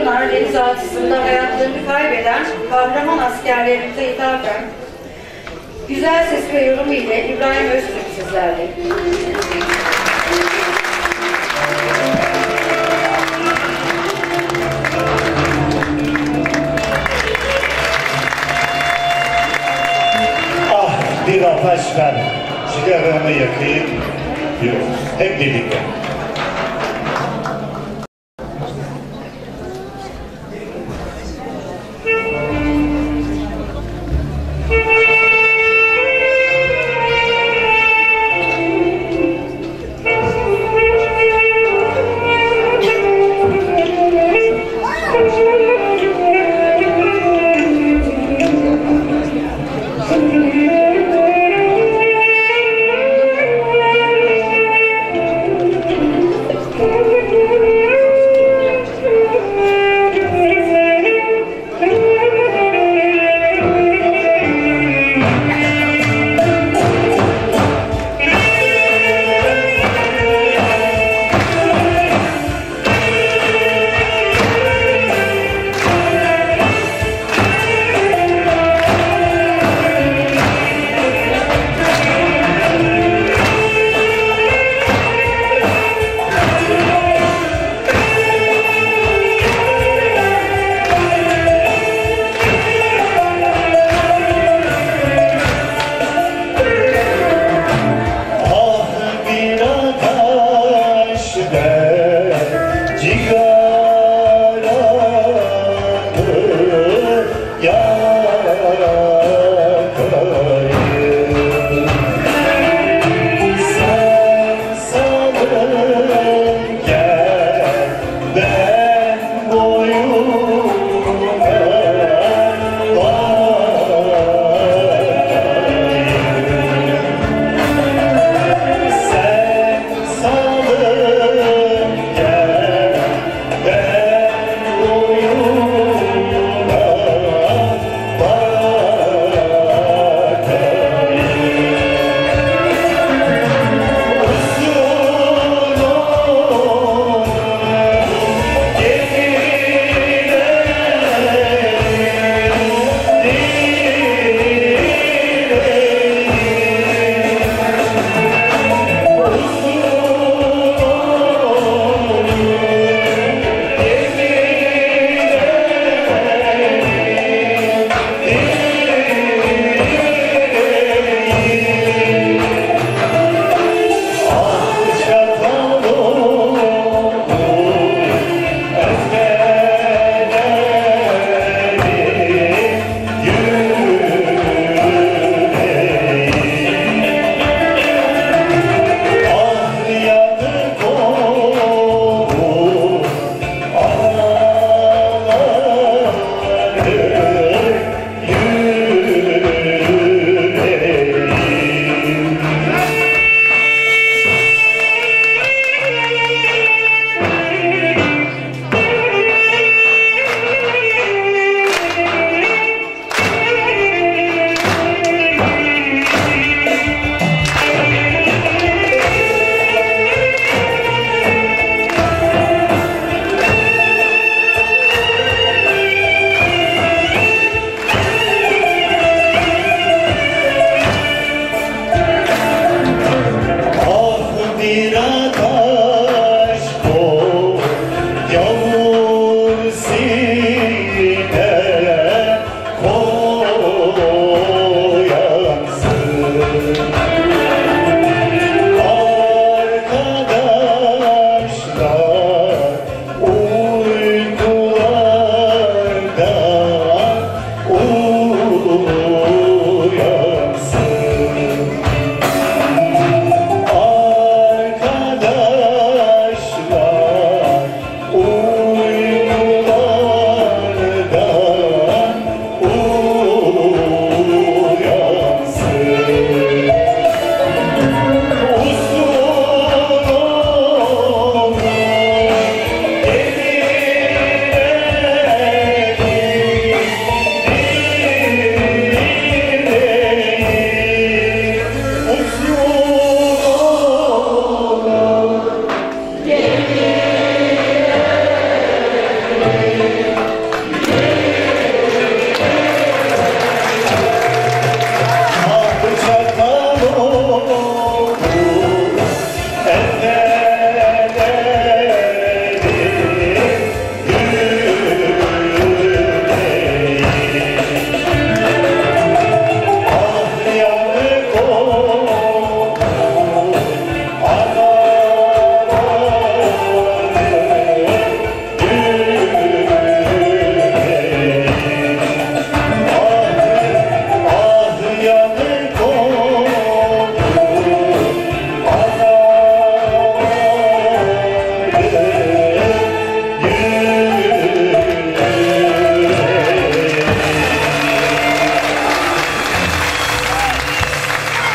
Pınar denizaltısında hayatlarını kaybeden kahraman askerlerimize ithafen güzel ses ve yorumu ile İbrahim Öztürk sizlerle. Ah bir ateş ver, sigaramı yakayım diyoruz hep birlikte.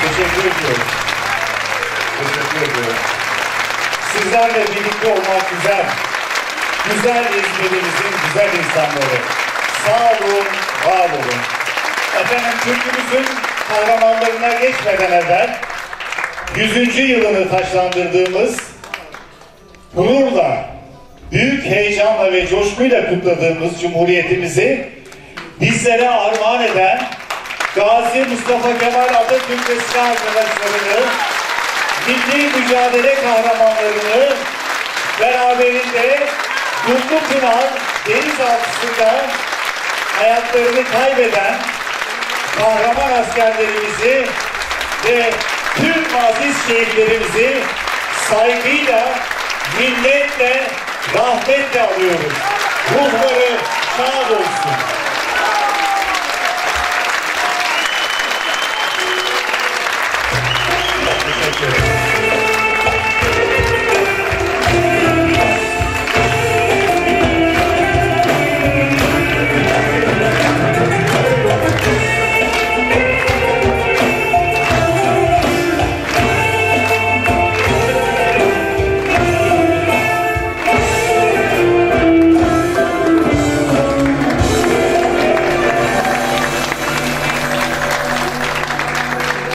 Teşekkür ediyorum. Teşekkür ediyorum. Sizlerle birlikte olmak güzel. Güzel İzmir'imizin güzel insanları. Sağ olun, var olun. Efendim Türk'ümüzün kahramanlarına geçmeden evvel 100. yılını taçlandırdığımız, gururla, büyük heyecanla ve coşkuyla kutladığımız Cumhuriyetimizi bizlere armağan eden Gazi Mustafa Kemal Atatürk ve silah arkadaşlarını, milli mücadele kahramanlarını beraberinde Dumlupınar denizaltısında hayatlarını kaybeden kahraman askerlerimizi ve tüm aziz şehitlerimizi saygıyla, minnetle, rahmetle alıyoruz. Ruhları şad olsun.